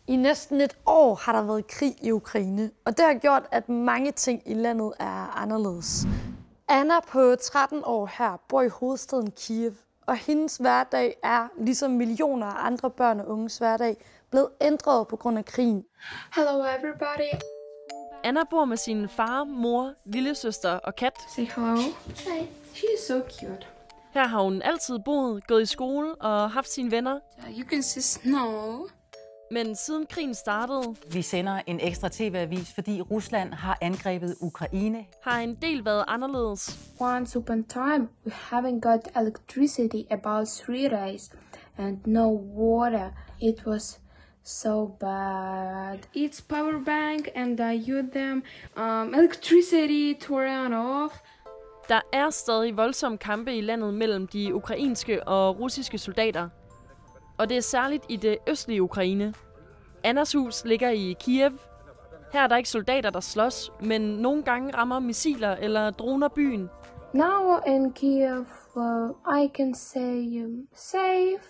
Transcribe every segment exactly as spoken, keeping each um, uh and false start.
I næsten et år har der været krig i Ukraine, og det har gjort, at mange ting i landet er anderledes. Anna på tretten år her bor i hovedstaden Kiev, og hendes hverdag er, ligesom millioner af andre børn og unges hverdag, blevet ændret på grund af krigen. Hello everybody. Anna bor med sin far, mor, lillesøster og kat. Say hello. Hi. She is so cute. Her har hun altid boet, gået i skole og haft sine venner. You can see snow. Men siden krigen startede, vi sender en ekstra T V-avis, fordi Rusland har angrebet Ukraine, har en del været anderledes. Once upon a time, we haven't got electricity about three days and no water. It was so bad. It's power bank and I use them um, electricity to run off. Der er stadig voldsomme kampe i landet mellem de ukrainske og russiske soldater. Og det er særligt i det østlige Ukraine. Annas hus ligger i Kiev. Her er der ikke soldater, der slås, men nogle gange rammer missiler eller droner byen. Now in Kiev, uh, I can say um, safe,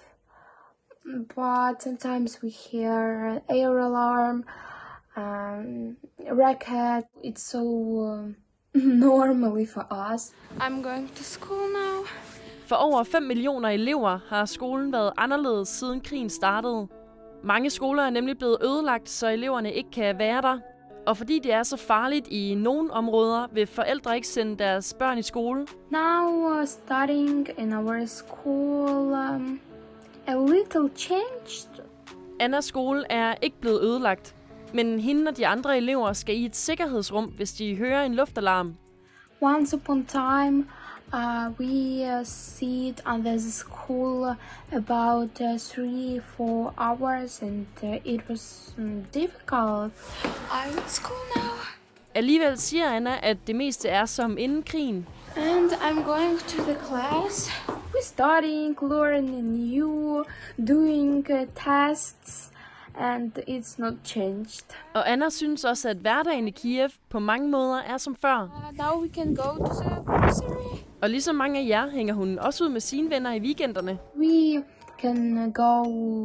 but sometimes we hear air alarm, um, rocket. It's so uh, normally for us. I'm going to school now. For over fem millioner elever har skolen været anderledes siden krigen startede. Mange skoler er nemlig blevet ødelagt, så eleverne ikke kan være der. Og fordi det er så farligt i nogle områder, vil forældre ikke sende deres børn i skole. Now uh, studying in our school, um, a little changed. Annas skole er ikke blevet ødelagt, men hende og de andre elever skal i et sikkerhedsrum, hvis de hører en luftalarm. Once upon a time, Uh, we uh, sit on the school about uh, three, four hours, and uh, it was um, difficult. I'm at school now. Alligevel siger Anna, at det meste er som inden krigen. And I'm going to the class. We're studying, learning new, doing uh, tests, and it's not changed. Og Anna synes også, at hverdagen i Kiev på mange måder er som før. Uh, now we can go to the grocery. Og ligesom mange af jer hænger hun også ud med sine venner i weekenderne. We can go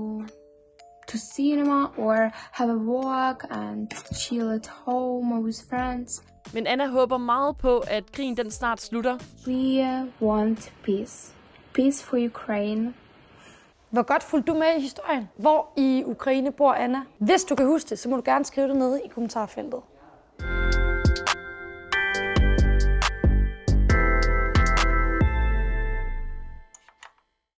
to cinema or have a walk and chill at home with friends. Men Anna håber meget på, at krigen den snart slutter. We want peace. Peace for Ukraine. Hvor godt fulgte du med i historien? Hvor i Ukraine bor Anna? Hvis du kan huske det, så må du gerne skrive det nede i kommentarfeltet.